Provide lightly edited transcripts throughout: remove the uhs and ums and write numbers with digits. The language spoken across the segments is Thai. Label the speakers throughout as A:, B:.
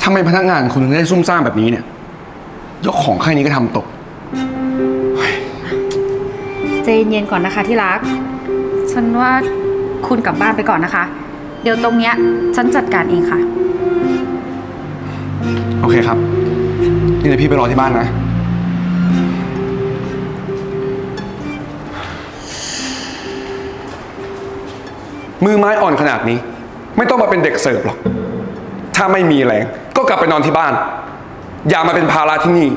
A: ทำไมพนักงานคุณถึงได้ซุ่มซ่ามแบบนี้เนี่ยยกของแค่นี้ก็ทำตก
B: ใจเย็นๆก่อนนะคะที่รักฉันว่าคุณกลับบ้านไปก่อนนะคะเดี๋ยวตรงเนี้ยฉันจัดการเองค่ะ
A: โอเคครับนี่เดี๋ยวพี่ไปรอที่บ้านนะมือไม้อ่อนขนาดนี้ไม่ต้องมาเป็นเด็กเสิร์ฟหรอกถ้าไม่มีแรงก็กลับไปนอนที่บ้านอย่ามาเป็นภาระที่นี่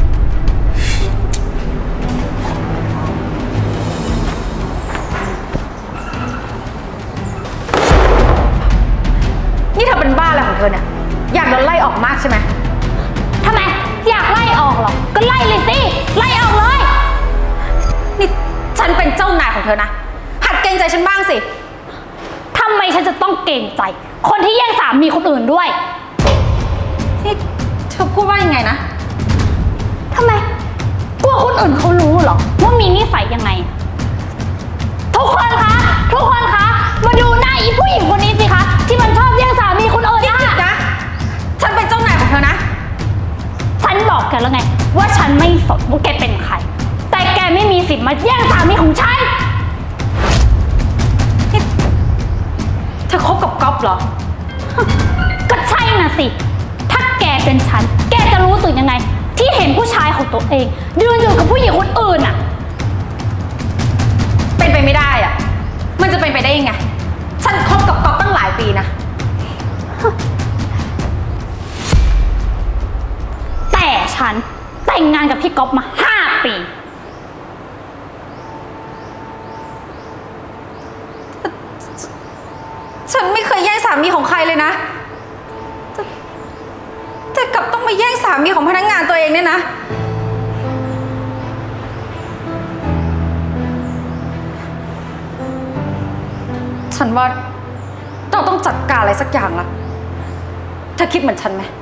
B: นี่เธอเป็นบ้าอะไรของเธอเนี่ยอยากโดนไล่ออกมากใช่ไหม
C: ทำไมอยากไล่ออกเหรอก็ไล่เลยสิไล่ออกเลย
B: นี่ฉันเป็นเจ้านายของเธอนะหัดเกรงใจฉันบ้างสิ
C: ทำไมฉันจะต้องเกรงใจคนที่แย่งสามีคนอื่นด้วย
B: นี่เธอพูดว่ายังไงนะ
C: ทำไมกลัวคนอื่นเขารู้เหรอว่ามีนิสัยยังไงทุกคนคะมาดูหน้าอีผู้หญิงคนนี้สิคะที่มันชอบแย่งสามีคนอื่น
B: นะฉันเป็นเจ้านายของเธอนะ
C: ฉันบอกแกแล้วไงว่าฉันไม่สนว่าแกเป็นใครแต่แกไม่มีสิทธิ์มาแย่งสามีของฉัน
B: เธอคบกับก๊อฟเหรอ
C: ก็ใช่น่ะสิถ้าแกเป็นฉันแกจะรู้สึกยังไงที่เห็นผู้ชายของตัวเองยืนอยู่กับผู้หญิงคนอื่นอ่ะ
B: เป็นไปไม่ได้อ่ะมันจะเป็นไปได้ยังไงฉันคบกับก๊อฟตั้งหลายปีนะ
C: แต่ฉันแต่งงานกับพี่ก๊อฟมา5 ปี
B: ฉันไม่เคยแย่งสามีของใครเลยนะแต่กลับต้องมาแย่งสามีของพนักงานตัวเองเนี่ยนะฉันว่าเราต้องจัดการอะไรสักอย่างละเธอคิดเหมือนฉันไหม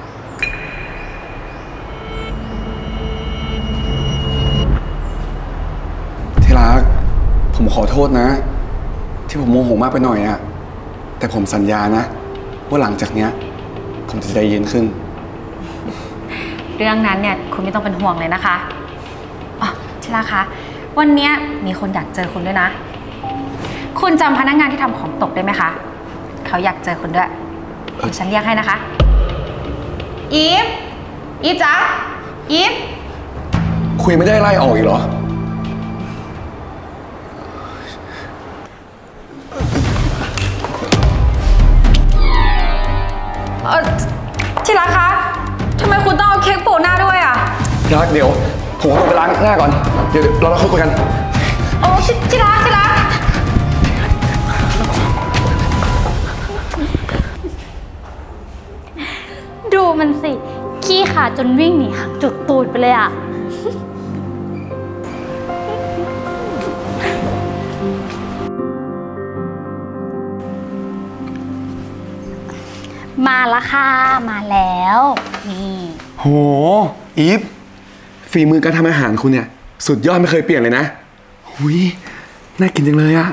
A: ที่รักผมขอโทษนะที่ผมโมโหมากไปหน่อยอะแต่ผมสัญญานะว่าหลังจากเนี้ยผมจะใจเย็นขึ้น
B: เรื่องนั้นเนี่ยคุณไม่ต้องเป็นห่วงเลยนะคะอ๋อชิลาคะวันนี้มีคนอยากเจอคุณด้วยนะคุณจำพนักงานที่ทำของตกได้ไหมคะเขาอยากเจอคุณด้วยเดี๋ยวฉันเรียกให้นะคะอีฟจ๊ะอีฟ
A: คุยไม่ได้ไล่ออกอีกเหรอ
B: ที่รักคะทำไมคุณต้องเอาเค้กโปะหน้าด้วยอ่ะ
A: ที่รักเดี๋ยวผมขอไปล้างหน้าก่อนเดี๋ยวเราคุยกัน
B: โอ้ที่รัก
C: ดูมันสิขี้ขาดจนวิ่งหนีหักจุดตูดไปเลยอ่ะมาละค่ะมาแล้วนี่
A: โหอีฟฝีมือการทำอาหารคุณเนี่ยสุดยอดไม่เคยเปลี่ยนเลยนะหุยน่ากินจังเลยอะ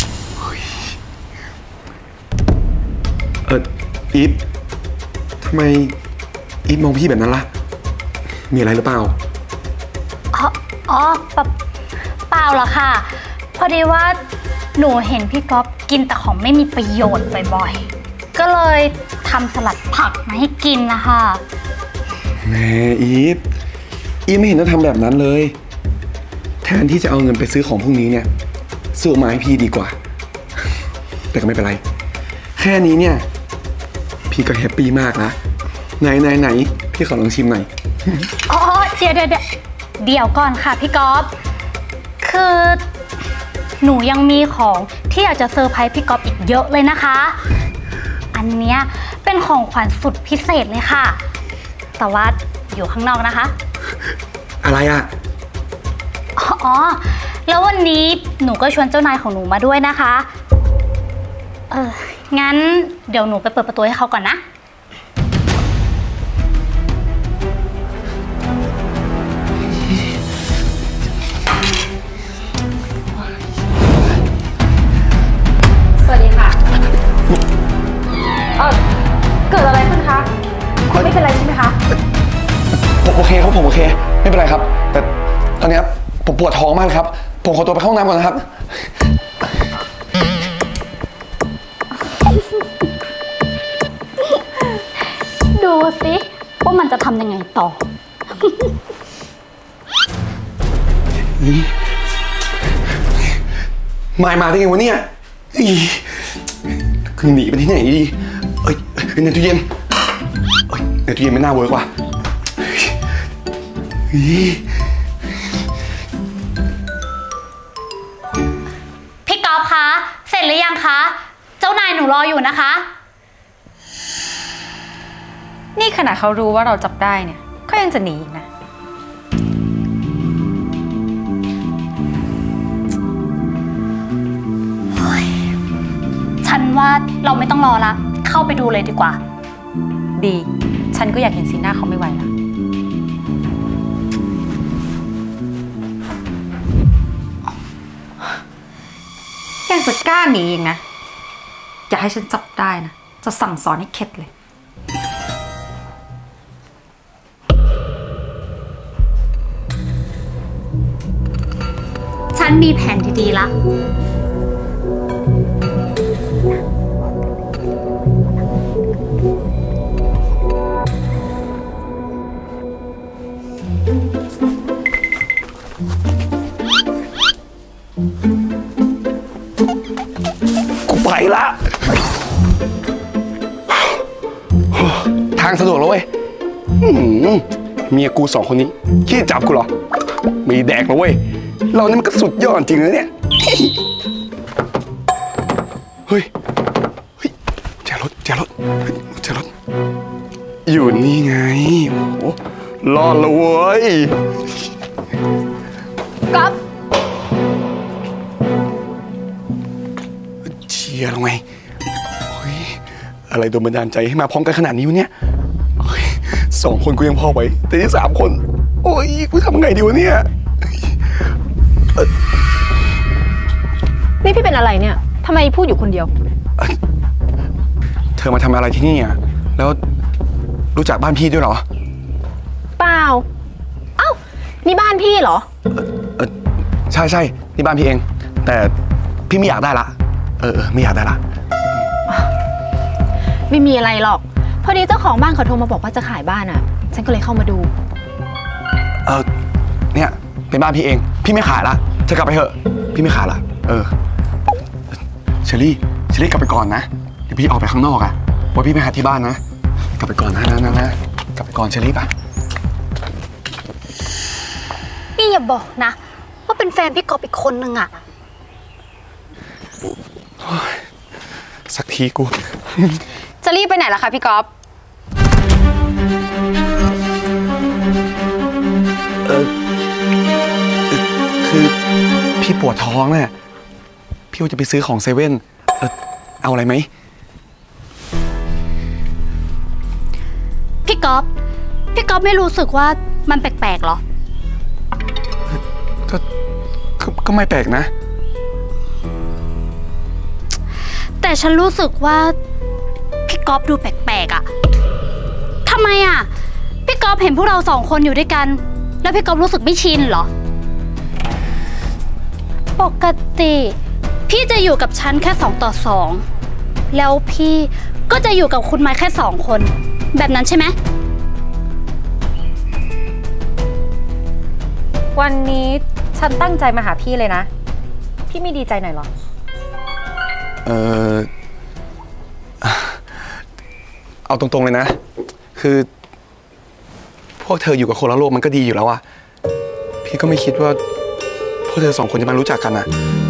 A: อีฟทำไมอีฟมองพี่แบบนั้นล่ะมีอะไรหรือเปล่า
C: อ๋อเปล่าหรอกค่ะพอดีว่าหนูเห็นพี่ก๊อฟกินแต่ของไม่มีประโยชน์บ่อยๆก็เลยทำสลัดผักมาให้กินนะคะ
A: แหมอีฟไม่เห็นต้องทำแบบนั้นเลยแทนที่จะเอาเงินไปซื้อของพวกนี้เนี่ยซื้อมาให้พี่ดีกว่าแต่ก็ไม่เป็นไรแค่นี้เนี่ยพี่ก็แฮปปี้มากนะไหนพี่ขอลองชิมหน่อย
C: อ๋อเดี๋ยวก่อนค่ะพี่ก๊อฟคือหนูยังมีของที่อยากจะเซอร์ไพรส์พี่ก๊อฟอีกเยอะเลยนะคะอันเนี้ยเป็นของขวัญสุดพิเศษเลยค่ะแต่ว่าอยู่ข้างนอกนะคะ
A: อะไรอ่ะ
C: อ๋อแล้ววันนี้หนูก็ชวนเจ้านายของหนูมาด้วยนะคะงั้นเดี๋ยวหนูไปเปิดประตูให้เขาก่อนนะ
B: สวัสดีค่ะเกิดอะไรขึ้นคะ
A: ผมโอเคไม่เป็นไรครับแต่ตอนนี้ผมปวดท้องมากครับผมขอตัวไปเข้าห้องน้ำก่อนนะครับ
C: ดูสิว่ามันจะทำยังไงต่อ
A: มาได้ไงวะเนี่ยคือหนีไปที่ไหนดีในตู้เย็นในตู้เย็นไม่น่าเวิร์กว่ะ
C: พี่ก๊อฟคะ เสร็จหรือยังคะ เจ้านายหนูรออยู่นะคะ
B: นี่ขณะเขารู้ว่าเราจับได้เนี่ยเขายังจะหนีอีกนะ
C: ฉันว่าเราไม่ต้องรอละ เข้าไปดูเลยดีกว่า
B: ดี ฉันก็อยากเห็นสีหน้าเขาไม่ไหวแล้วยังจะกล้าหนีอีกนะ อย่าให้ฉันจับได้นะ จะสั่งสอนให้เข็ดเลย
C: ฉันมีแผนดีๆละ
A: กูไปละทางสะดวกแล้วเว้ยเมียกูสองคนนี้ขี้จับกูเหรอไม่แดกแล้วเว้ยเรานี่มันก็สุดยอดจริงเลยเนี่ยเฮ้ยแจรถอยู่นี่ไงโอ้โหรอดแล้วเว้ย
C: ก๊อฟ
A: เชียร์ลงไงอะไรโดนบันดาลใจให้มาพร้อมกันขนาดนี้วะเนี่ยสองคนกูยังพอไหวแต่ที่3 คนโอ้ยกูทำไงดีวะเนี่ย
D: นี่พี่เป็นอะไรเนี่ยทำไมพูดอยู่คนเดียว
A: เธอมาทำอะไรที่นี่อ่ะแล้วรู้จักบ้านพี่ด้วยเหรอ
D: เปล่า เอ้า นี่บ้านพี่เหรอ
A: ใช่นี่บ้านพี่เอง แต่พี่ไม่อยากได้ละไม่อยากได้ละ
D: ไม่มีอะไรหรอก พอดีเจ้าของบ้านเขาโทรมาบอกว่าจะขายบ้านอ่ะ ฉันก็เลยเข้ามาดู
A: เนี่ยเป็นบ้านพี่เองพี่ไม่ขายละเธอกลับไปเถอะพี่ไม่ขายละเชอรี่กลับไปก่อนนะเดี๋ยวพี่ออกไปข้างนอกอะว่าพี่ไปหาที่บ้านนะกลับไปก่อนนะกลับไปก่อนเชอรี่ป่ะ
C: นี่อย่าบอกนะ ว่าเป็นแฟนพี่ก๊อฟอีกคนนึงอะ
A: สักทีกู
B: จะรีบไปไหนล่ะคะพี่ก๊อฟ
A: คือพี่ปวดท้องน่ะพี่ว่าจะไปซื้อของเซเว่นเอาอะไรไหม
C: พี่ก๊อฟไม่รู้สึกว่ามันแปลกๆหรอ
A: ก็ไม่แปลกนะ
C: แต่ฉันรู้สึกว่าพี่ก๊อฟดูแปลกๆอะทำไมอะพี่ก๊อฟเห็นพวกเรา2 คนอยู่ด้วยกัน แล้วพี่ก๊อฟรู้สึกไม่ชินเหรอ ปกติพี่จะอยู่กับฉันแค่2 ต่อ 2แล้วพี่ก็จะอยู่กับคุณไม้แค่2 คนแบบนั้นใช่ไหม
B: วันนี้ฉันตั้งใจมาหาพี่เลยนะ พี่ไม่ดีใจหน่อยหรอ
A: เอาตรงๆเลยนะ คือพวกเธออยู่กับคนละโลกมันก็ดีอยู่แล้วอะพี่ก็ไม่คิดว่าพวกเธอ2 คนจะมารู้จักกันอะ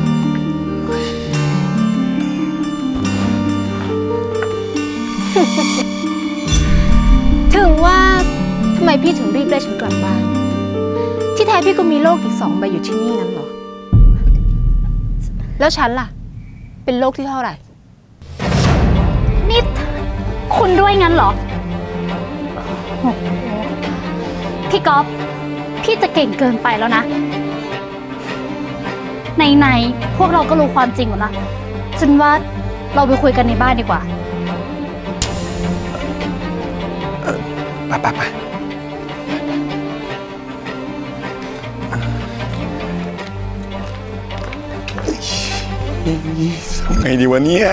D: ถึงว่าทำไมพี่ถึงรีบได้ฉันกลับบ้าน ที่แท้พี่ก็มีโลกอีก2 ใบอยู่ที่นี่งั้นเหรอ แล้วฉันล่ะ เป็นโลกที่เท่าไหร่
C: นี่คุณด้วยงั้นเหรอ พี่ก๊อฟพี่จะเก่งเกินไปแล้วนะไหนๆพวกเราก็รู้ความจริงหมดละฉันว่าเราไปคุยกันในบ้านดีกว่า
A: ไปไงดีวะเนี่ย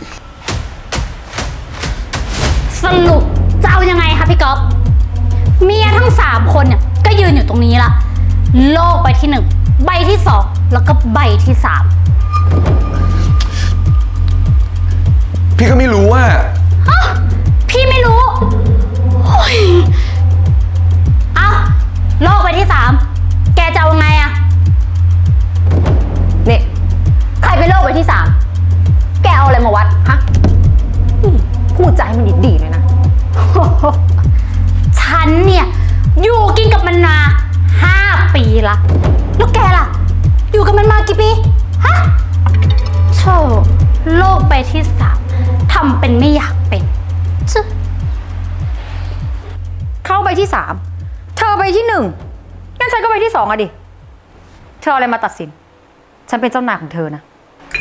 C: สรุปจะเอายังไงคะพี่ก๊อฟเมียทั้ง3คนเนี่ยก็ยืนอยู่ตรงนี้ละโลกใบที่1ใบที่2แล้วก็ใบที่3
A: พี่ก็ไม่รู้ว่า
C: พี่ไม่รู้โอ้ยเอาโลกใบที่3แกจะเอาไงอะ
B: เนี่ยใครเป็นโรคใบที่3แกเอาอะไรมาวัดฮะพูดใจมันดีๆเลยนะ
C: ฉันเนี่ยอยู่กินกับมันมา5 ปีละแล้วแกล่ะอยู่กับมันมากี่ปีฮะโธ่โลกใบที่3ทำเป็นไม่อยากเป็นซึ
B: เข้าใบที่3เธอใบที่1งั้นฉันก็ใบที่2อะดิเธออะไรมาตัดสินฉันเป็นเจ้านายของเธอนะ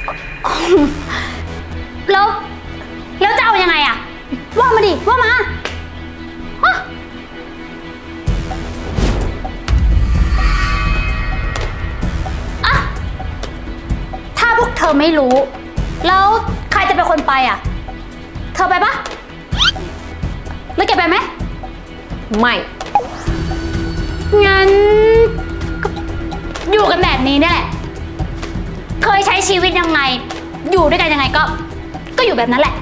C: แล้วจะเอายังไงอะว่ามาดิว่ามาถ้าพวกเธอไม่รู้แล้วใครจะเป็นคนไปอะเธอไปปะแล้วแกไปไหม
B: ไม่
C: งั้นก็อยู่กันแบบนี้นี่แหละเคยใช้ชีวิตยังไงอยู่ด้วยกันยังไงก็อยู่แบบนั้นแหละ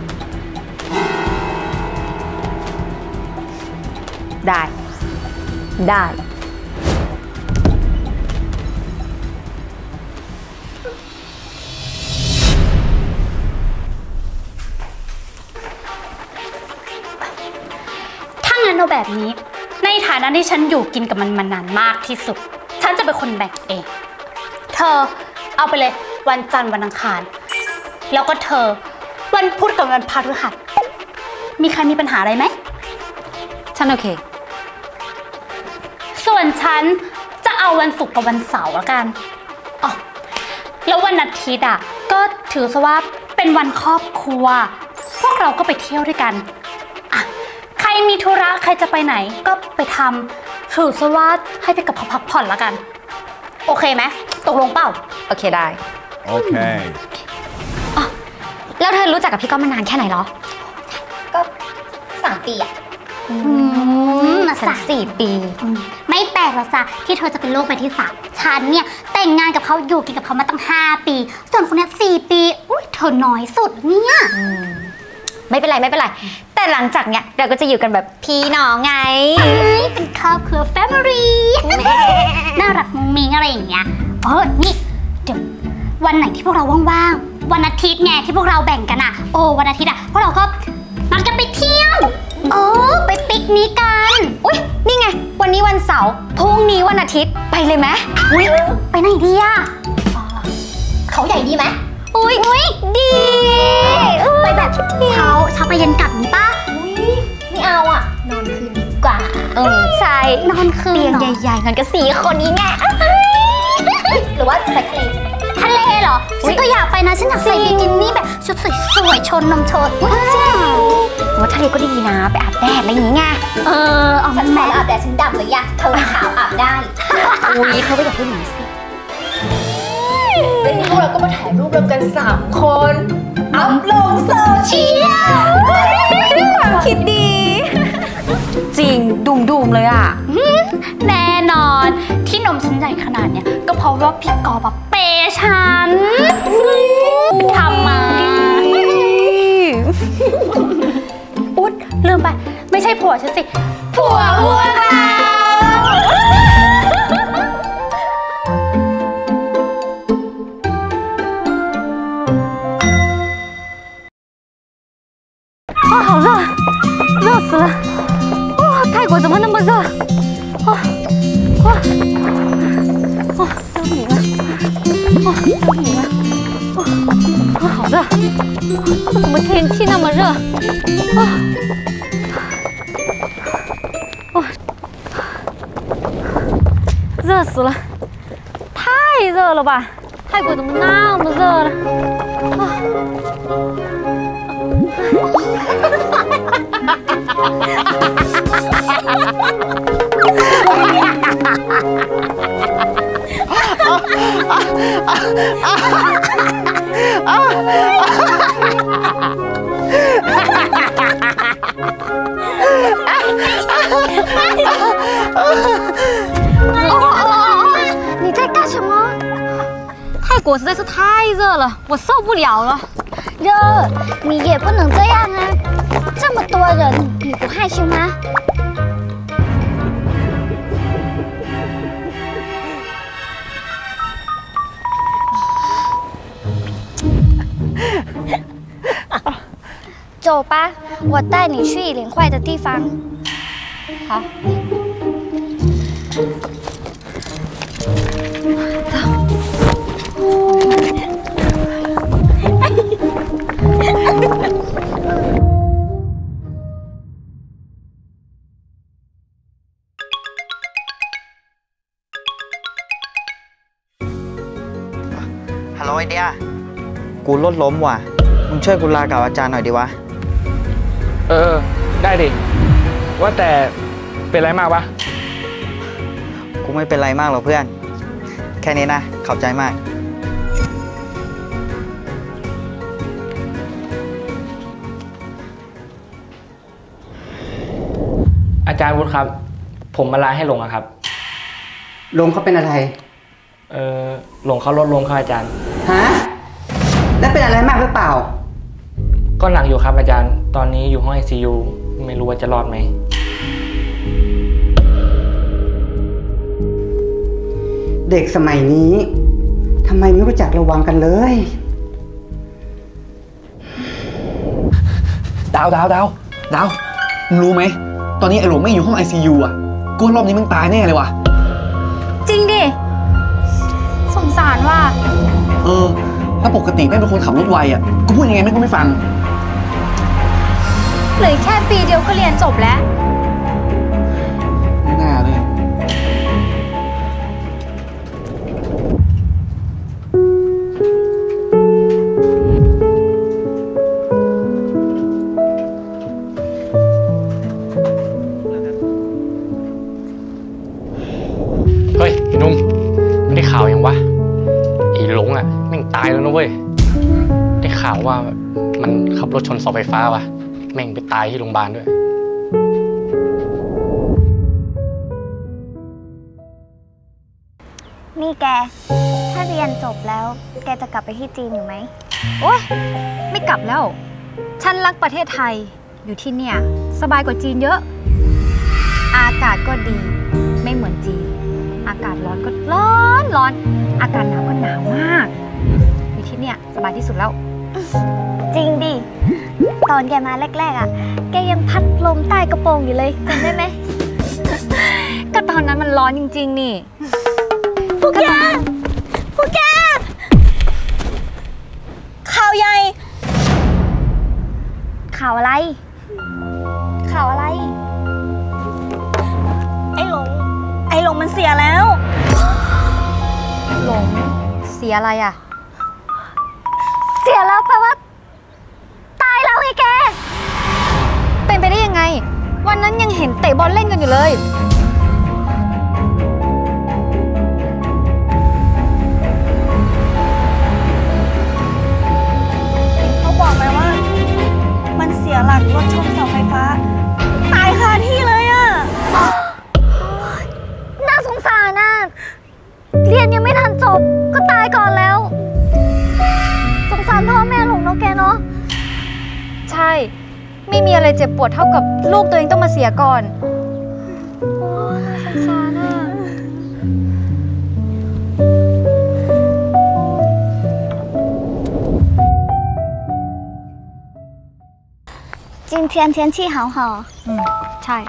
B: ได้
C: ถ้างั้นเอาแบบนี้ในฐานะที่ฉันอยู่กินกับมันมานานมากที่สุดฉันจะเป็นคนแบ่งเองเธอเอาไปเลยวันจันทร์วันอังคารแล้วก็เธอวันพุธกับวันพฤหัสมีใครมีปัญหาอะไรไหม
B: ฉันโอเค
C: ส่วนฉันจะเอาวันศุกร์กับวันเสาร์ละกันอ๋อแล้ววันอาทิตย์อ่ะก็ถือซะว่าเป็นวันครอบครัวพวกเราก็ไปเที่ยวด้วยกันอ่ะใครมีธุระใครจะไปไหนก็ไปทำถือซะว่าให้ไปกับเขาพักผ่อนละกันโอเคไหมตกลงเปล่า
B: โอเคได้
E: โอเค
B: อ๋อแล้วเธอรู้จักกับพี่ก้อมานานแค่ไหนหรอก็3 ปีอะ
C: ฉัน4 ปีไม่แปลกหรอกจ้ะที่เธอจะเป็นโรคใบที่3ฉันเนี่ยแต่งงานกับเขาอยู่กินกับเขามาตั้ง5 ปีส่วนคนนี้4 ปีอุ้ยเธอน้อยสุดเนี่ย
B: ไม่เป็นไรแต่หลังจากเนี้ยเราก็จะอยู่กันแบบพี่น้องไง
C: เป็นครอบครัว family น่ารักมุ้งมิ้งอะไรอย่างเงี้ยนี่เดี๋ยววันไหนที่พวกเราว่างๆวันอาทิตย์ไงที่พวกเราแบ่งกันอะวันอาทิตย์อะพวกเราก็นัดกันไปเที่ยวไปปิกนิกกัน
B: อุ๊ยนี่ไงวันนี้วันเสาร์พรุ่งนี้วันอาทิตย์ไปเลยไหม
C: อุ๊ยไปไหนดีอะเขาใหญ่ดีไหม
B: อุ๊ยดี
C: ไปแบบเช้าไปเย็นกลับนี้ป่ะ
B: ไม่เอาอะ
C: นอนคืนดีกว่า
B: ใช่
C: นอนคืน
B: เตียงใหญ่ๆกันก็4 คนนี้ไง
C: หรือว่าจะไปทะเลเหรอฉันก็อยากไปนะฉันอยากใส่บิกินี่แบบชุดสวยๆชนนมโชด
B: ว่าทะเลก็ดีนะไปอาบแดดอะไรอย่างเงี้ย
C: ฉันขออาบแดดฉันดำเลยอะเธอขาวอาบได้
B: อุ๊ยเธอไปกับผู้หญิงสิ
D: แล้วนี่พวกเราก็มาถ่ายรูปรวมกัน3 คนอัพลงโซเชียล
B: ความคิดดีจริงดุมเลยอะ
C: แน่นอนที่นมฉันใหญ่ขนาดเนี้ยก็เพราะว่าพี่กอแบบเปย์ฉันทำมาอุ๊ดลืมไปไม่ใช่ผัวฉันสิผัวพวกเรา
B: 好热，热死了！哇，泰国怎么那么热？救命啊！救命啊！好热！怎么天气那么热？热死了！太热了吧？泰国怎么那么热呢？
C: 你在干什么？泰国实在是太热了，我受不了了。热，你也不能这样啊！这么多人，你不害羞吗？走吧，我带你去连坏的地方。
B: 好。
E: ฮัลโหลไอเดียกูรถล้มว่ะมึงช่วยกูลากับอาจารย์หน่อยดิวะ
F: ได้ดิว่าแต่เป็นไรมากวะ
E: กูไม่เป็นไรมากหรอกเพื่อนแค่นี้นะขอบใจมาก
F: อาจารย์วุฒิครับผมมาลาให้หลงอะครับ
G: หลงเขาเป็นอะไร
F: หลงเขารถล้มครับอาจารย์
G: ฮะแล้วเป็นอะไรมากหรือเปล่า
F: ก็หนักอยู่ครับอาจารย์ตอนนี้อยู่ห้อง ICU ไม่รู้ว่าจะรอดไหม
G: เด็กสมัยนี้ทำไมไม่รู้จักระวังกันเลย
A: ดาวมึงรู้ไหมตอนนี้ไอ้หลงไม่อยู่ห้อง ICU อ่ะกูรอบนี้มึงตายแน่เลยว่ะ
B: จริงดิสงสารว่ะ
A: แล้วปกติแม่เป็นคนขับรถไวอ่ะกูพูดยังไงแม่ก็ไม่ฟัง
B: เหลือแค่ปีเดียวก็เรียนจบแล้ว
A: ไม่น่าเลย
F: เฮ้ยไอ้นุ่มไม่ได้ข่าวยังวะไอ้หลงอ่ะแม่งตายแล้วนะเว้ยได้ข่าวว่ามันขับรถชนเสาไฟฟ้าวะแม่งไปตายที่โรงพยาบาลด้วย
C: นี่แกถ้าเรียนจบแล้วแกจะกลับไปที่จีนอยู่ไหม
B: โอ๊ยไม่กลับแล้วฉันรักประเทศไทยอยู่ที่เนี่ยสบายกว่าจีนเยอะอากาศก็ดีไม่เหมือนจีนอากาศร้อนก็ร้อนอากาศหนาวก็หนาวมากอยู่ที่เนี่ยสบายที่สุดแล้ว
C: จริงดิตอนแกมาแรกๆอ่ะแกยังพัดลมใต้กระโปรงอยู่เลยจำได้ไหม
B: ก็ตอนนั้นมันร้อนจริงๆนี่
D: พวกแกข่าวใหญ่
C: ข่าวอะไร
D: ไอ้หลงมันเสียแล้ว
B: หลงเสียอะไรอ่ะ
C: เสียแล้วแปลว่าตายแล้วไงแก
B: เป็นไปได้ยังไงวันนั้นยังเห็นเตะบอลเล่นกันอยู่เลย
D: เขาบอกไหมว่ามันเสียหลักรถชนเสาไฟฟ้าตายคาที่เลยอ่ะ
C: น่าสงสารน่ะเรียนยังไม่ทันจบก็ตายก่อนแล้วสงสารพ่อแม่หลงเนาะแกเนาะ
B: ใช่ไม่มีอะไรเจ็บปวดเท่ากับลูกตัวเองต้องมาเสียก่อน
C: โอ้น่าสงสารน่ะ今天天气好好
B: ใช่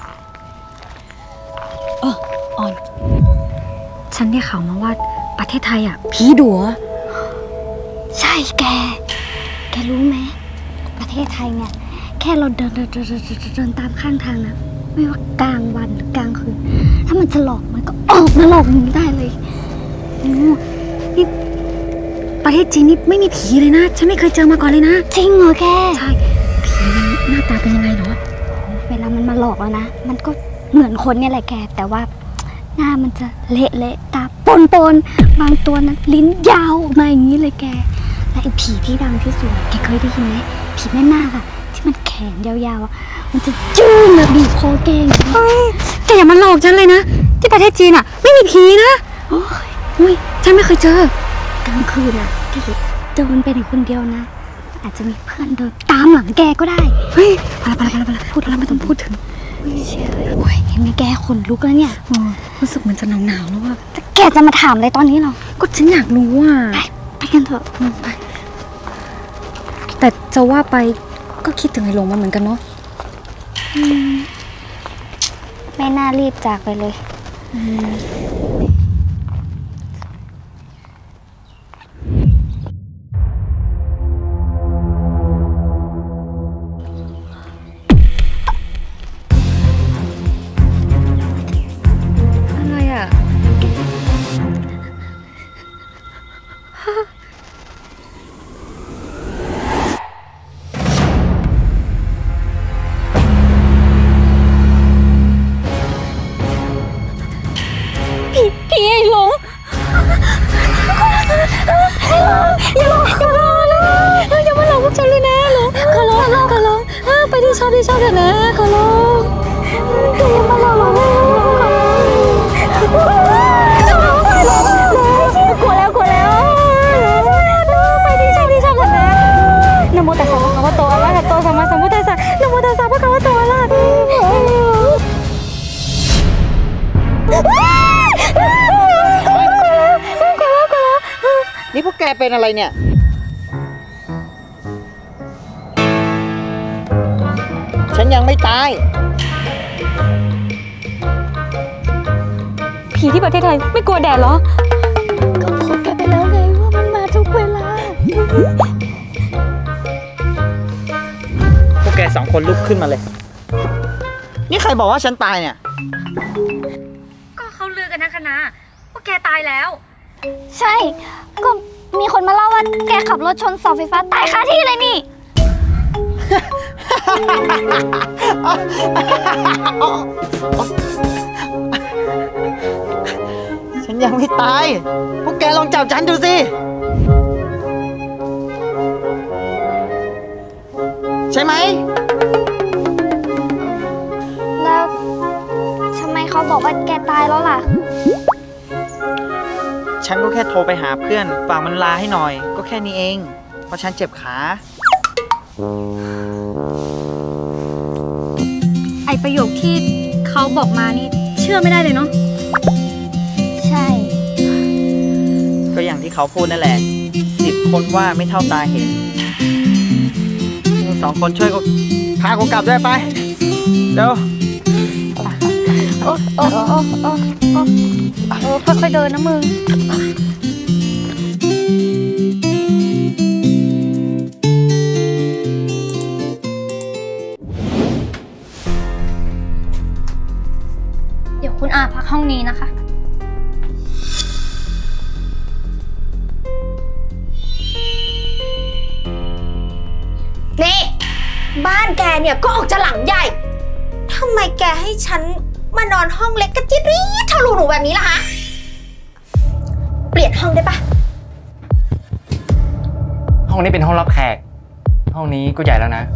B: ออนฉันได้ข่าวมาว่าประเทศไทยอ่ะผีดุ
C: ใช่แกรู้ไหมประเทศไทยเนี่ยแค่เราเดินตามข้างทางนะไม่ว่ากลางวันหรือกลางคืนถ้ามันจะหลอกมันก็ออกมาหลอกมึงได้เลย
B: นี่ประเทศจีนนี่ไม่มีผีเลยนะฉันไม่เคยเจอมาก่อนเลยนะ
C: จริงเหรอแก
B: ใช่ผีมันหน้าตาเป็นยังไงเหรอ
C: เวลามันมาหลอกแล้วนะมันก็เหมือนคนเนี่ยแหละแกแต่ว่าหน้ามันจะเละตาปนบางตัวนะลิ้นยาวมาอย่างนี้เลยแกและไอ้ผีที่ดังที่สุดแกเคยได้ยินไหมผีแม่นาคอะที่มันแขนยาวๆอะมันจะจู้มาบีบคอแกเฮ้ยแกอย่ามาหลอกฉันเลยนะที่ประเทศจีนอะไม่มีผีนะโอ้ยฉันไม่เคยเจอกลางคืนอะแกเดินไปไหนคนเดียวนะอาจจะมีเพื่อนเดินตามหลังแกก็ได้เฮ้ยไปพูดแล้วไม่ต้องพูดถึงโอ้ยเห็นไหมแกขนลุกแล้วเนี่ยรู้สึกมันจะหนาวแล้วว่าแกจะมาถามอะไรตอนนี้หรอก็ฉันอยากรู้อ่ะไปกันเถอะไปแต่จะว่าไปก็คิดถึงไอ้หลงมาเหมือนกันเนาะไม่น่ารีบจากไปเลยพี่ไอ้หลงอย่ามาหลอกพวกฉันเลยนะหลงขอร้องไปที่ชอบเถอะนะขอร้องอย่ามาหลอกกลัวแล้วไปที่ชอบเถอะนะนะโมตัสสะภะคะวะโตอะระหะโตสัมมาสัมพุทธัสสะนะโมตัสสะภะคะวะโตอะระหะโต
E: นี่พวกแกเป็นอะไรเนี่ยฉันยังไม่ตาย
C: ผีที่ประเทศไทยไม่กลัวแดดเหรอก็พูดกันไปแล้วไงว่ามันมาทุกเวลา
E: พวกแก2 คนลุกขึ้นมาเลยนี่ใครบอกว่าฉันตายเนี่ย
B: ก็เขาลือกันนะคณะว่าแกตายแล้ว
C: ใช่ก็มีคนมาเล่าว่าแกขับรถชนเสาไฟฟ้าตายคาที่เลยนี่
E: ฉันยังไม่ตายพวกแกลองจับฉันดูสิใช่ไหม
C: แล้วทำไมเขาบอกว่าแกตายแล้วล่ะ
E: ฉันก็แค่โทรไปหาเพื่อนฝากมันลาให้หน่อยก็แค่นี้เองเพราะฉันเจ็บขา
B: ไอประโยคที่เขาบอกมานี่เชื่อไม่ได้เลยเนาะ
C: ใช่
E: ก็อย่างที่เขาพูดนั่นแหละ10 คนว่าไม่เท่าตาเห็น2 คนช่วยกูพากูกลับด้วยไปเดี๋ยว
C: ค่อยๆเดินนะมึงเดี๋ยวคุณอาพักห้องนี้นะคะ
D: นี่บ้านแกเนี่ยก็ออกจะหลังใหญ่ทำไมแกให้ฉันมานอนห้องเล็กกระจิ๊ดเท่ารูหนูแบบนี้ล่ะฮะเปลี่ยนห้องได้ปะ
F: ห้องนี้เป็นห้องรับแขกห้องนี้ก็ใหญ่แล้วนะ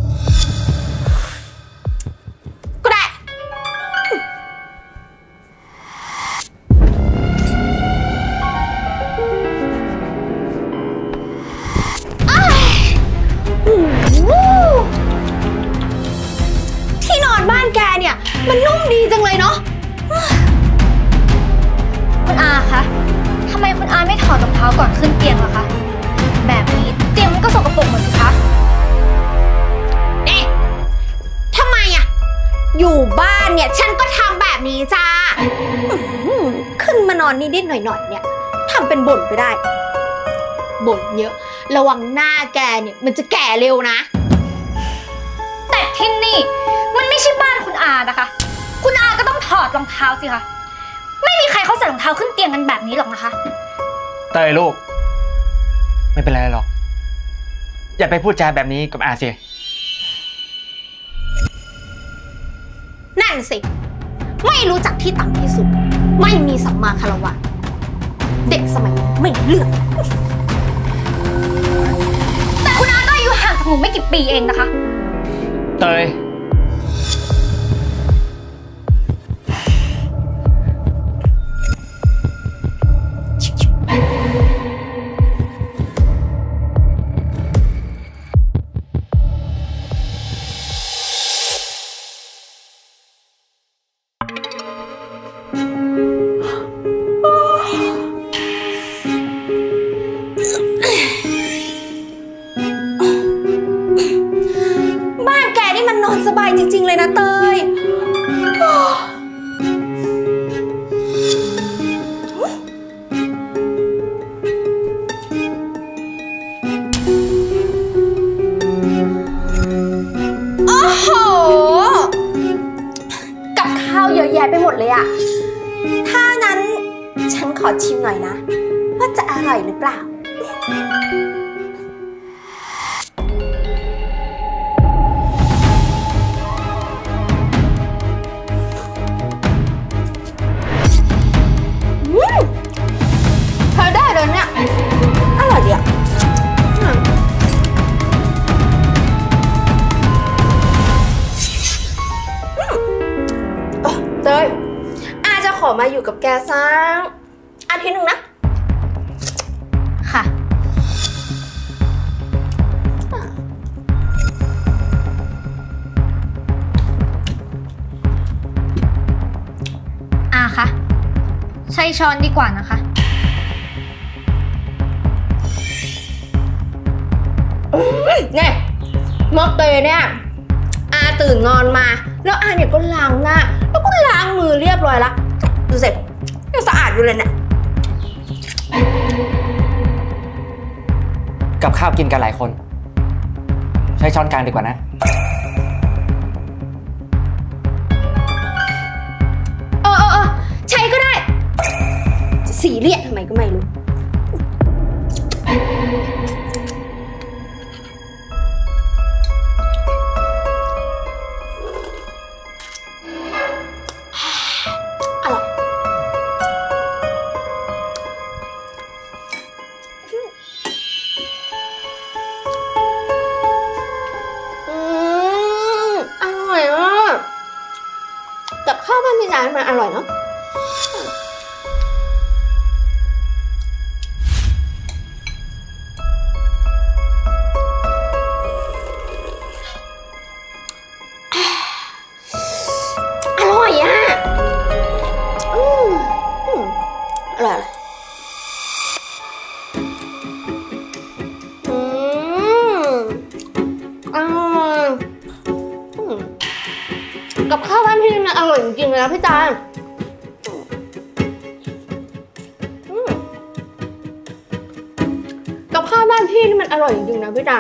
D: ก็ได้ที่นอนบ้านแกเนี่ยมันนุ่มดีจังเลยเนาะ
C: คุณอาคะทำไมคุณอาไม่ถอดรองเท้าก่อนขึ้นเตียงล่ะคะแบบนี้เตียงมันก็สกปรกหมดสิคะ
D: เอ๊ะทำไมอะอยู่บ้านเนี่ยฉันก็ทำแบบนี้จ้าขึ้นมานอนนิดๆหน่อยๆเนี่ยทำเป็นบ่นไปได้บ่นเยอะระวังหน้าแกเนี่ยมันจะแก่เร็วนะ
C: แต่ที่นี่มันไม่ใช่บ้านคุณอานะคะคุณอาก็ต้องถอดรองเท้าสิคะไม่มีใครเขาใส่รองเท้าขึ้นเตียงกันแบบนี้หรอกนะคะ
F: เตยลูกไม่เป็นไรหรอกอย่าไปพูดจาแบบนี้กับอาสิ
D: นั่นสิไม่รู้จักที่ต่ำที่สุดไม่มีสัมมาคารวะเด็กสมัยนี้ไม่เลือก
C: ของหนูไม่กี่ปีเองนะคะ
F: เตย
D: บ้านแกนี่มันนอนสบายจริงๆเลยนะเตยโอ้โหกับข้าวเยอะแยะไปหมดเลยอะถ้างั้นฉันขอชิมหน่อยนะว่าจะอร่อยหรือเปล่าใช้ได้เลยเนี่ยอร่อยดีอ่ะเตยอาจะขอมาอยู่กับแกสักอาทิตย์หนึ่งนะ
C: ค่ะ คะใช้ช้อนดีกว่านะคะ
D: เนี่ยมอกเตยเนี่ยอาตื่นนอนมาแล้วอาเนี่ยก็ล้างหน้าแล้วก็ล้างมือเรียบร้อยละดูสิยังสะอาดอยู่เลยเนี่ย
E: กับข้าวกินกันหลายคนใช้ช้อนกลางดีกว่านะ
D: ใช้ก็ได้สีเรียดทำไมก็ไม่รู้อร่อยอร่อยอ่ะกับข้าวบ้านพี่นายมันอร่อยเนาะกับข้าวบ้านพี่มันอร่อยจริงๆเลยนะพี่จานกับข้าวบ้านพี่นี่มันอร่อยจริงๆนะพี่จาน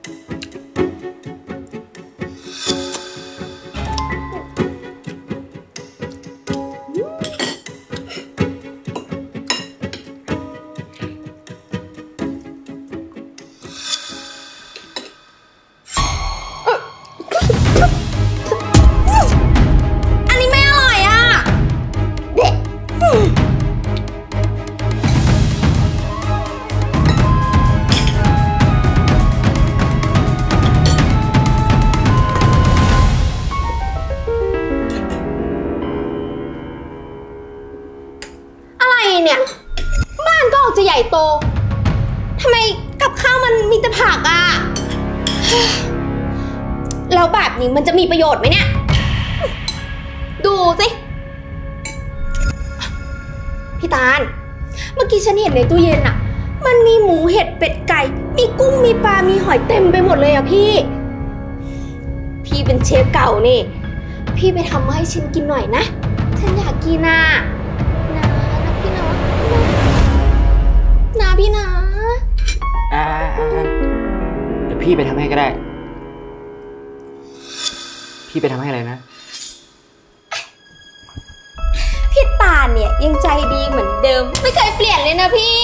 D: เนี่ยบ้านก็ออกจะใหญ่โตทำไมกับข้าวมันมีแต่ผักอ่ะแล้วแบบนี้มันจะมีประโยชน์ไหมเนี่ยดูสิพี่ตาลเมื่อกี้ฉันเห็นในตู้เย็นอ่ะมันมีหมูเห็ดเป็ดไก่มีกุ้งมีปลามีหอยเต็มไปหมดเลยอ่ะพี่เป็นเชฟเก่านี่พี่ไปทำมาให้ฉันกินหน่อยนะฉันอยากกินอ่ะนะพี่นะ
E: เดี๋ยวพี่ไปทำให้ก็ได้พี่ไปทำให้อะไรนะ
D: พี่ตาลเนี่ยยังใจดีเหมือนเดิมไม่เคยเปลี่ยนเลยนะพี่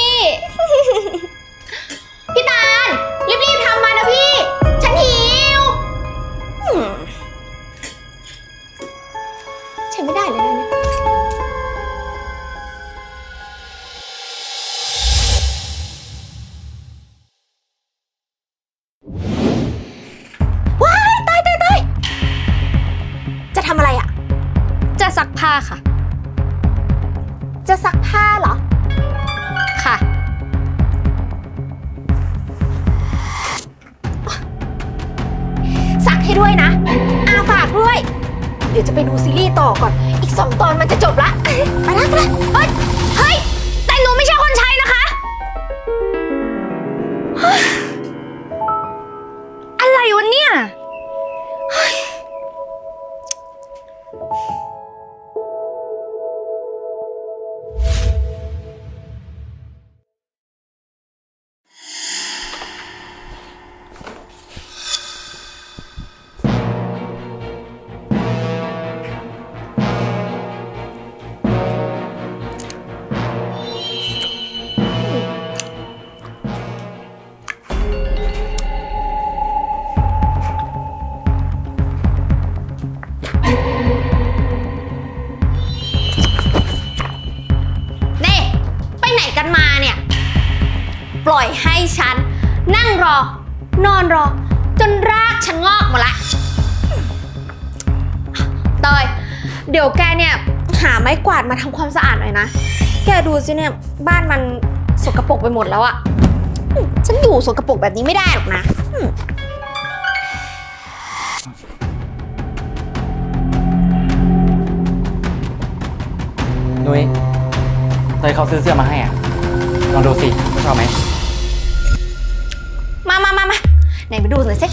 D: พี่ตาลรีบๆทำมานะพี่ฉันหิวใช้ไม่ได้เลยนะเนี่ย
C: ซักผ้าค่ะ
D: จะซักผ้าเหรอ
C: ค่ะ
D: ซักให้ด้วยนะ อาฝากด้วย เดี๋ยวจะไปดูซีรีส์ต่อก่อน อีก2 ตอนมันจะจบละ ไปละไปละเฮ้ย เฮ้ย แต่หนูไม่ใช่คนใช้นะคะ
C: อะไรวะเนี่ย
D: นี่ไปไหนกันมาเนี่ย ปล่อยให้ฉันนั่งรอ นอนรอ จนรากฉันงอกหมดละเตยเดี๋ยวแกเนี่ยหาไม้กวาดมาทำความสะอาดหน่อยนะ แกดูสิเนี่ยบ้านมันสกปรกไปหมดแล้วอะฉันอยู่สกปรกแบบนี้ไม่ได้หรอกนะ
E: นุ้ยเตยเขาซื้อเสื้อมาให้อ่ะ ลองดูสิชอบไหม
D: มาไหนมาดูหน่อยสิ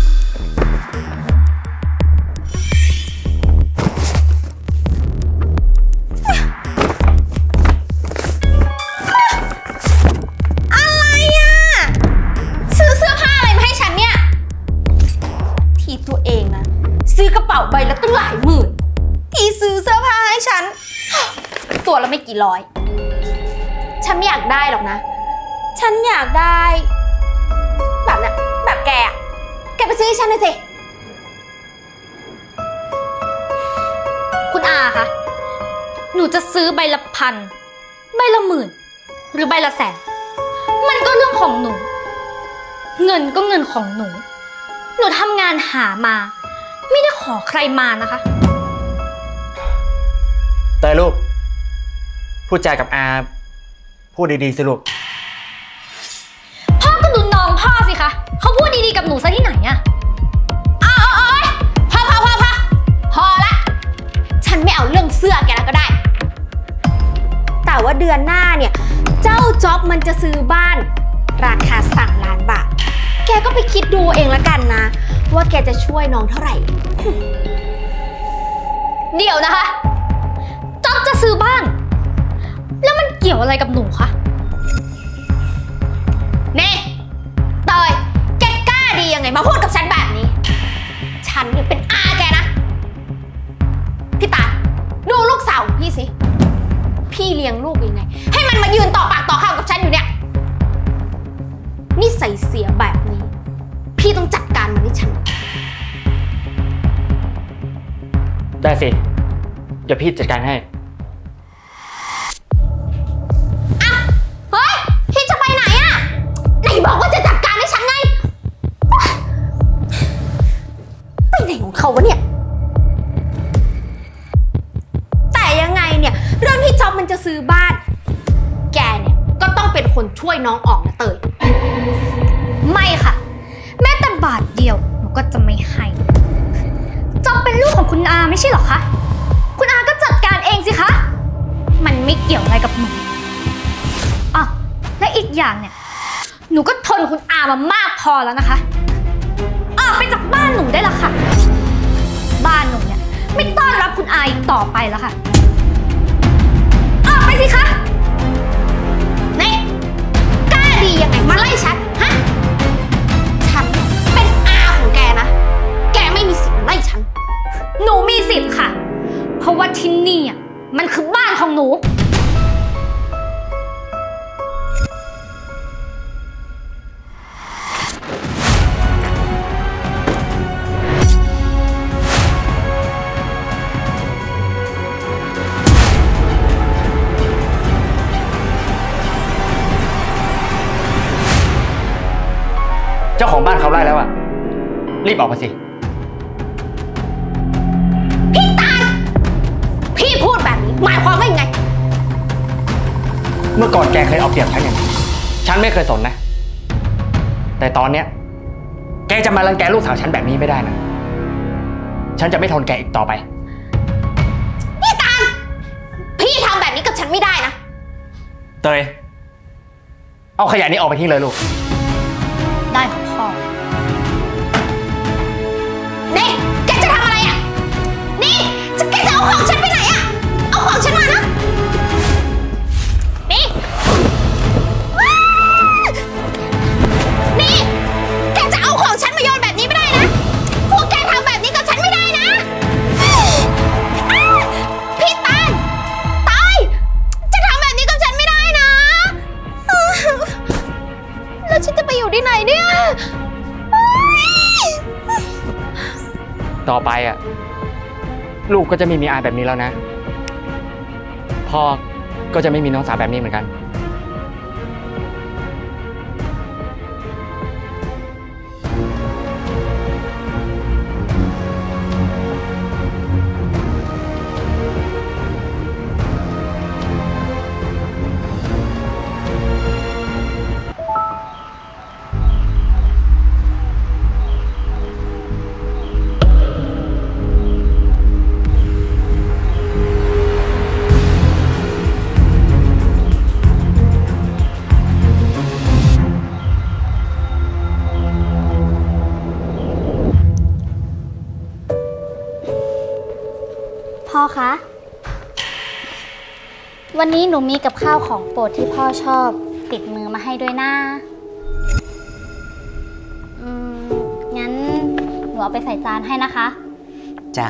D: อะไรอ่ะซื้อเสื้อผ้าอะไรมาให้ฉันเนี่ย ทีตัวเองนะซื้อกระเป๋าใบละตั้งหลายหมื่นทีซื้อเสื้อผ้าให้ฉัน ตัวละไม่กี่ร้อย ฉันไม่อยากได้หรอกนะ ฉันอยากได้แบบนั้นแบบแกอะแกไปซื้อให้ฉันหน่อยสิ
C: คุณอาคะ หนูจะซื้อใบละพัน ใบละหมื่น หรือใบละแสน มันก็เรื่องของหนู เงินก็เงินของหนู หนูทำงานหามา ไม่ได้ขอใครมานะคะ
E: เตยลูก พูดจากับอาพูดดีๆสิลูก
C: พ่อก็ดูน้องพ่อสิคะ เขาพูดดีๆกับหนูซะที่ไหนอะ
D: พอละ ฉันไม่เอาเรื่องเสื้อแกแล้วก็ได้ แต่ว่าเดือนหน้าเนี่ย เจ้าจ๊อบมันจะซื้อบ้าน ราคา3 ล้านบาท แกก็ไปคิดดูเองละกันนะ ว่าแกจะช่วยน้องเท่าไหร่
C: เดี๋ยวนะคะ จ๊อบจะซื้อบ้าน แล้วมันเกี่ยวอะไรกับหนูคะ
D: เน่เตย แกกล้าดียังไงมาพูดกับฉันแบบนี้ ฉันเนี่ยเป็นอาแกนะ พี่ตาดูลูกสาวของพี่สิ พี่เลี้ยงลูกยังไง ให้มันมายืนต่อปากต่อคำกับฉันอยู่เนี่ย นิสัยเสียแบบนี้ พี่ต้องจัดการมันให้ฉัน
E: ได้สิ เดี๋ยวพี่จัดการให้
D: เฮ้ย พี่จะไปไหนอะไหนบอกว่าจะจัดการให้ฉันไง ไปไหนของเขาวะเนี่ย แต่ยังไงเนี่ย เรื่องที่จ๊อบมันจะซื้อบ้าน แกเนี่ยก็ต้องเป็นคนช่วยน้องออกนะเตย
C: ไม่ค่ะ แม้แต่บาทเดียวหนูก็จะไม่ให้ จ๊อบเป็นลูกของคุณอาไม่ใช่เหรอคะ คุณอาก็จัดการเองสิคะ มันไม่เกี่ยวอะไรกับหนูอ่ะและอีกอย่างเนี่ย หนูก็ทนคุณอามามากพอแล้วนะคะ ออกไปจากบ้านหนูได้แล้วค่ะ บ้านหนูเนี่ยไม่ต้อนรับคุณอาอีกต่อไปแล้วค่ะ ออกไปสิคะ
D: นี่กล้าดียังไงมาไล่ฉัน ฮะ ฉันเป็นอาของแกนะ แกไม่มีสิทธิ์มาไล่ฉัน
C: หนูมีสิทธิ์ค่ะ เพราะว่าที่นี่อ่ะมันคือบ้านของหนู
E: เจ้าของบ้านเขาไล่แล้วอ่ะ รีบออกมาสิ
D: พี่ตาล
F: เมื่อก่อนแกเคยเอาเปรียบฉันอย่างนี้ฉันไม่เคยสนนะแต่ตอนเนี้ยแกจะมารังแกลูกสาวฉันแบบนี้ไม่ได้นะฉันจะไม่ทนแกอีกต่อไป
D: พี่ตาลพี่ทำแบบนี้กับฉันไม่ได้นะ
F: เตยเอาขยะนี้ออกไปทิ้งเลยลูก
C: ได้ค่ะพ่อ
D: นี่แกจะทำอะไรอ่ะนี่แกจะเอาของฉันไปไหนอ่ะเอาของฉันมานะนี่นี่แกจะเอาของฉันมาโยนแบบนี้ไม่ได้นะพวกแกทำแบบนี้กับฉันไม่ได้นะพี่ตาลตายจะทำแบบนี้กับฉันไม่ได้นะแล้วฉันจะไปอยู่ที่ไหนเนี่ย
F: ต่อไปอ่ะลูกก็จะไม่มีอาแบบนี้แล้วนะพ่อก็จะไม่มีน้องสาวแบบนี้เหมือนกัน
C: พ่อคะวันนี้หนูมีกับข้าวของโปรดที่พ่อชอบติดมือมาให้ด้วยนะงั้นหนูเอาไปใส่จานให้นะคะ
G: จ้า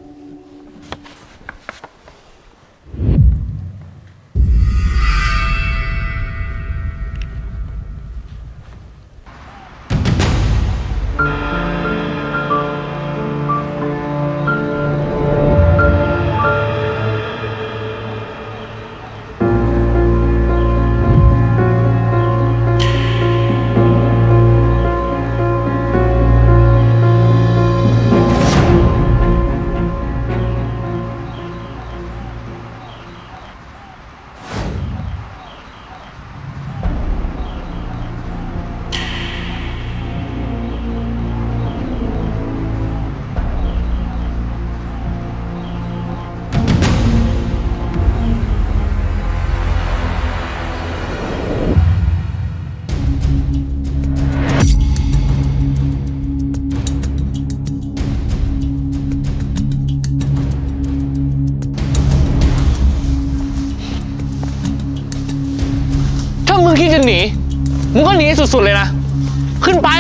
F: มึงคิดจะหนีมึงก็หนีสุดๆเลยนะขึ้นไป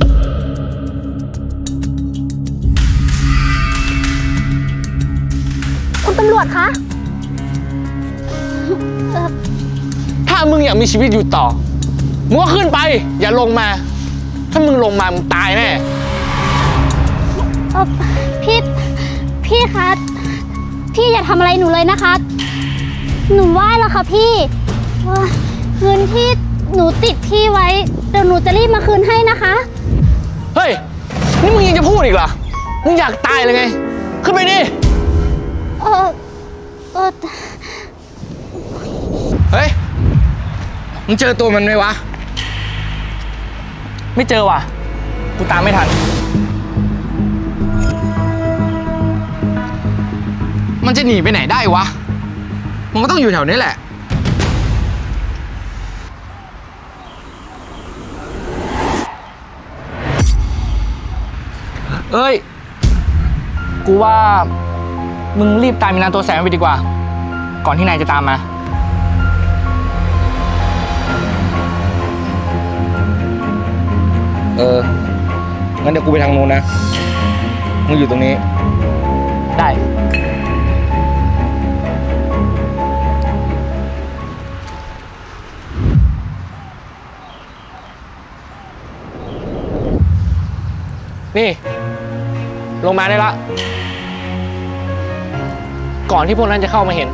C: คุณตำรวจคะ
F: ถ้ามึงอยากมีชีวิตอยู่ต่อมึงก็ขึ้นไปอย่าลงมาถ้ามึงลงมามึงตายแน่
C: พี่คะพี่อย่าทำอะไรหนูเลยนะคะหนูไหว้แล้วค่ะพี่เงินที่หนูติดพี่ไว้เดี๋ยวหนูจะรีบมาคืนให้นะคะ
F: เฮ้ยนี่มึงยังจะพูดอีกเหรอมึงอยากตายเลยไงขึ้นไปดิเฮ้ยมึงเจอตัวมันไหมวะไม่เจอว่ะกูตามไม่ทันมันจะหนีไปไหนได้วะมันก็ต้องอยู่แถวนี้แหละเอ้ยกูว่ามึงรีบตามมีนาตัวแสงไปดีกว่าก่อนที่นายจะตามมางั้นเดี๋ยวกูไปทางโน้นนะมึงอยู่ตรงนี้ได้นี่ลงมาได้ละก่อนที่พวกนั้นจะเข้ามาเห็น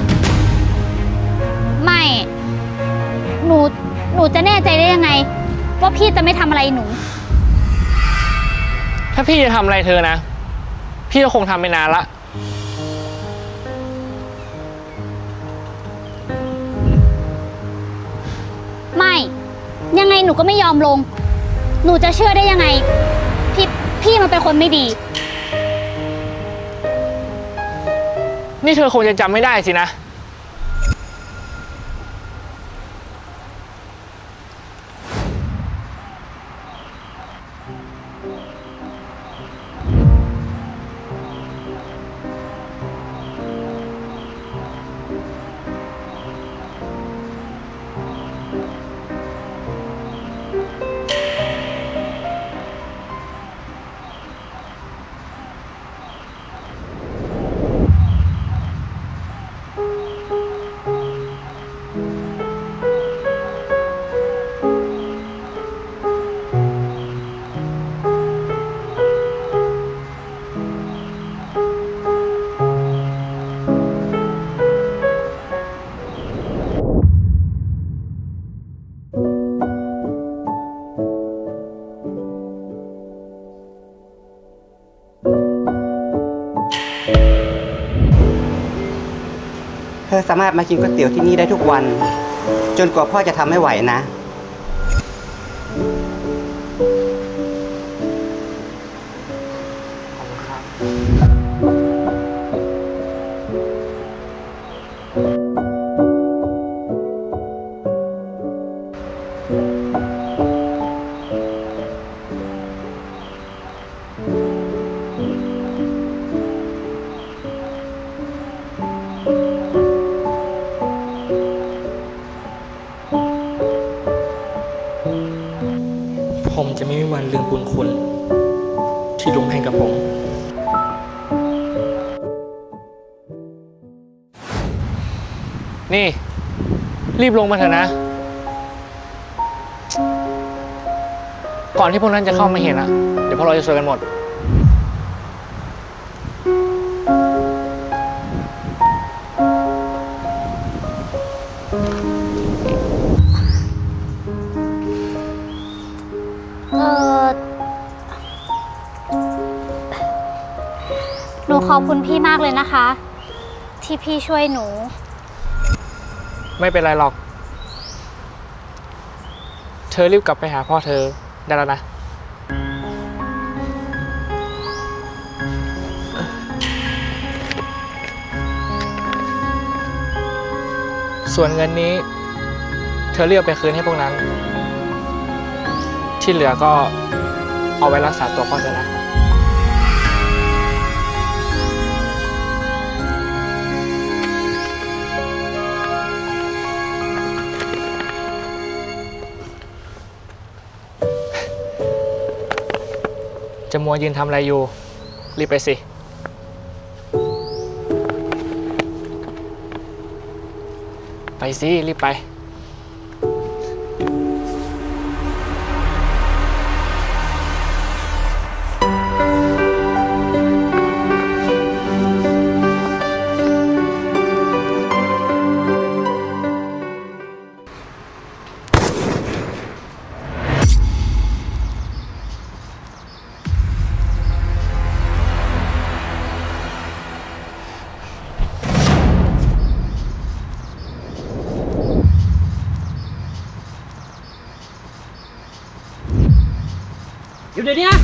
C: ไม่หนูจะแน่ใจได้ยังไงว่าพี่จะไม่ทำอะไรหนู
F: ถ้าพี่จะทำอะไรเธอนะพี่ก็คงทำไปนานละ
C: ยังไงหนูก็ไม่ยอมลง หนูจะเชื่อได้ยังไงพี่มันเป็นคนไม่ดี
F: นี่เธอคงจะจำไม่ได้สินะ
G: เธอสามารถมากินก๋วยเตี๋ยวที่นี่ได้ทุกวัน จนกว่าพ่อจะทำไม่ไหวนะ
F: ผมจะไม่มีวันลืมบุญคุณที่ลุงให้กับผม นี่ รีบลงมาเถอะนะ ก่อนที่พวกนั้นจะเข้ามาเห็นอะเดี๋ยวพวกเราจะซวยกันหมด
C: หนูขอบคุณพี่มากเลยนะคะ ที่พี่ช่วยหนู
F: ไม่เป็นไรหรอก เธอรีบกลับไปหาพ่อเธอได้แล้วนะ ส่วนเงินนี้ เธอเรียกไปคืนให้พวกนั้น ที่เหลือก็เอาไว้รักษาตัวพ่อเธอนะ จะมัวยืนทำอะไรอยู่ รีบไปสิ ไปสิ รีบไป
H: เดี๋ยวนี้นะ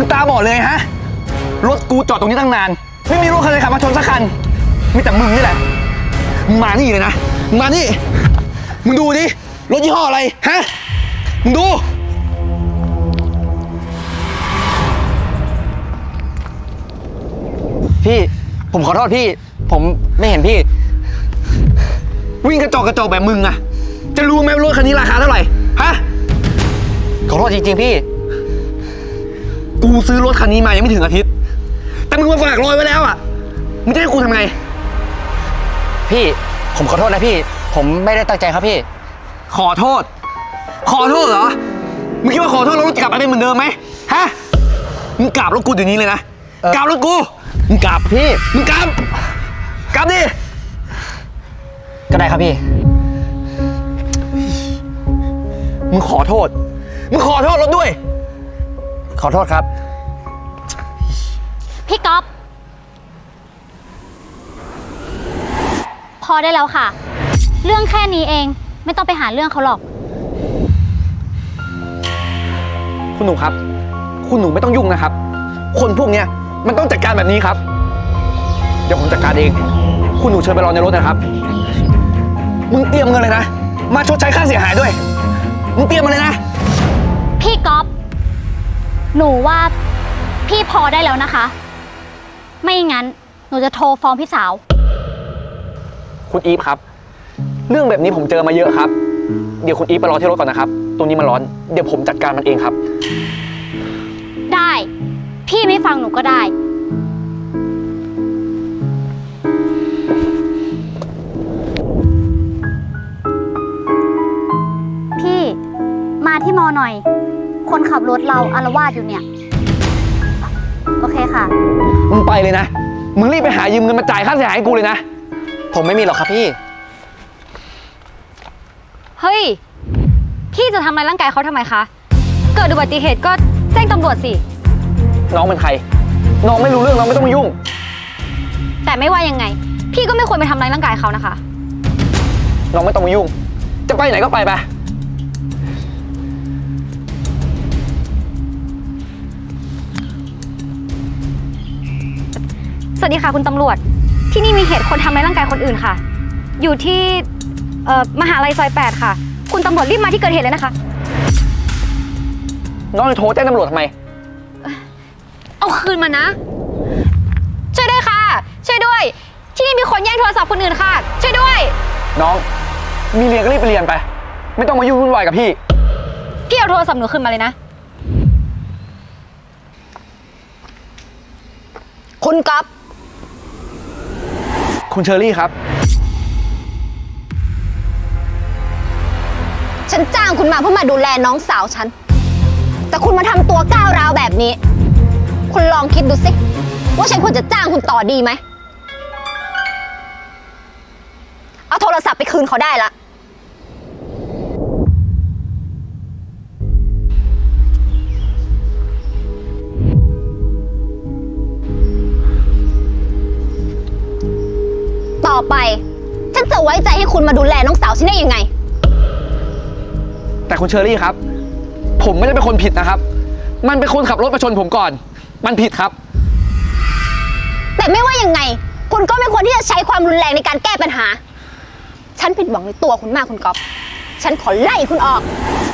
A: งตาบอดเลยฮะรถกูจอดตรงนี้ตั้งนานไม่มีรถคันไหนขับมาชนสักคันมีแต่มึงนี่แหละมึงมานี่เลยนะมึงมานี่มึงดูดิรถยี่ห้ออะไรฮะมึงดู
E: พี่ผมขอโทษพี่ผมไม่เห็นพี่
A: วิ่งกระจอกแบบมึงอะจะรู้ไหมว่ารถคันนี้ราคาเท่าไหร่ฮะ
E: ขอโทษจริงๆพี่
A: กูซื้อรถคันนี้มายังไม่ถึงอาทิตย์แต่มึงมาฝากรอยไว้แล้วอะมึงจะให้กูทำไง
E: พี่ผมขอโทษนะพี่ผมไม่ได้ตั้งใจครับพี่
A: ขอโทษเหรอมึงคิดว่าขอโทษแล้วรถจะกลับมาเป็นเหมือนเดิมไหมฮะมึงกราบรถกูเดี๋ยวนี้เลยนะกราบรถกูมึงกราบ
E: พี่
A: มึงกราบดิ
E: ก็ได้ครับพี่
A: มึงขอโทษรถด้วย
E: ขอโทษครับ
C: พี่ก๊อฟพอได้แล้วค่ะเรื่องแค่นี้เองไม่ต้องไปหาเรื่องเขาหรอก
A: คุณหนูครับคุณหนูไม่ต้องยุ่งนะครับคนพวกเนี้ยมันต้องจัดการแบบนี้ครับเดี๋ยวผมจัดการเองคุณหนูเชิญไปรอในรถนะครับมึงเตรียมเงินเลยนะมาชดใช้ค่าเสียหายด้วยมึงเตรียมมาเลยนะ
C: พี่ก๊อฟหนูว่าพี่พอได้แล้วนะคะไม่งั้นหนูจะโทรฟ้องพี่สาว
A: คุณอีฟครับเรื่องแบบนี้ผมเจอมาเยอะครับเดี๋ยวคุณอีฟไปรอที่รถก่อนนะครับตรงนี้มันร้อนเดี๋ยวผมจัดการมันเองครับ
C: ได้พี่ไม่ฟังหนูก็ได้พี่มาที่มอหน่อยคนขับรถเราอาละวาดอยู่เนี่ยโอเคค่ะ
A: มึงไปเลยนะมึงรีบไปหายืมเงินมาจ่ายค่าเสียหายให้กูเลยนะ
E: ผมไม่มีหรอกครับพี่
B: เฮ้ยพี่จะทำอะไรร่างกายเขาทำไมคะเกิดอุบัติเหตุก็แจ้งตำรวจสิ
A: น้องเป็นใครน้องไม่รู้เรื่องน้องไม่ต้องมายุ่ง
B: แต่ไม่ว่ายังไงพี่ก็ไม่ควรไปทำร้ายร่างกายเขานะคะ
A: น้องไม่ต้องมายุ่งจะไปไหนก็ไป
B: สวัสดีค่ะคุณตำรวจที่นี่มีเหตุคนทำร้ายร่างกายคนอื่นค่ะอยู่ที่มหาลัยซอย 8ค่ะคุณตำรวจรีบมาที่เกิดเหตุเลยนะคะ
A: น้องจะโทรแจ้งตำรวจทำไม
B: เอาคืนมานะช่วยด้วยค่ะช่วยด้วยที่นี่มีคนแย่งโทรศัพท์คนอื่นค่ะช่วยด้วย
A: น้องมีเรียนก็รีบไปเรียนไปไม่ต้องมายุ่งวุ่นวายกับพี่
B: เอาโทรศัพท์หนูคืนมาเลยนะ
D: คุณก๊อฟ
A: คุณเชอรี่ครับ
D: ฉันจ้างคุณมาเพื่อมาดูแลน้องสาวฉันแต่คุณมาทำตัวก้าวร้าวแบบนี้คุณลองคิดดูสิว่าฉันควรจะจ้างคุณต่อดีไหมเอาโทรศัพท์ไปคืนเขาได้ละต่อไปฉันจะไว้ใจให้คุณมาดูแลน้องสาวฉันได้ยังไง
A: แต่คุณเชอรี่ครับผมไม่ได้เป็นคนผิดนะครับมันเป็นคนขับรถมาชนผมก่อนมันผิดครับ
D: แต่ไม่ว่ายังไงคุณก็ไม่ควรที่จะใช้ความรุนแรงในการแก้ปัญหาฉันผิดหวังในตัวคุณมากคุณก๊อฟฉันขอไล่คุณออก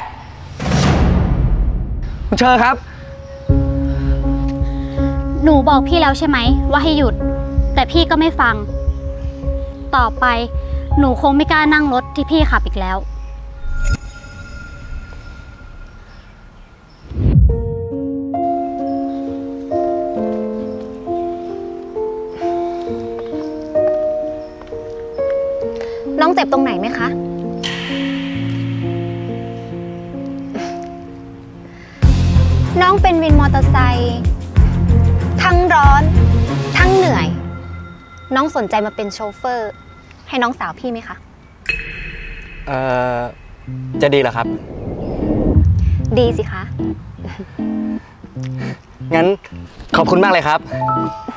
A: คุณเชอครับ
C: หนูบอกพี่แล้วใช่ไหมว่าให้หยุดแต่พี่ก็ไม่ฟังต่อไปหนูคงไม่กล้านั่งรถที่พี่ขับอีกแล้ว
D: น้องเจ็บตรงไหนไหมคะน้องเป็นวินมอเตอร์ไซค์ทั้งร้อนทั้งเหนื่อยน้องสนใจมาเป็นโชเฟอร์ให้น้องสาวพี่ไหมคะ
E: จะดีเหรอครับ
D: ดีสิคะ
E: งั้นขอบคุณมากเลยครับ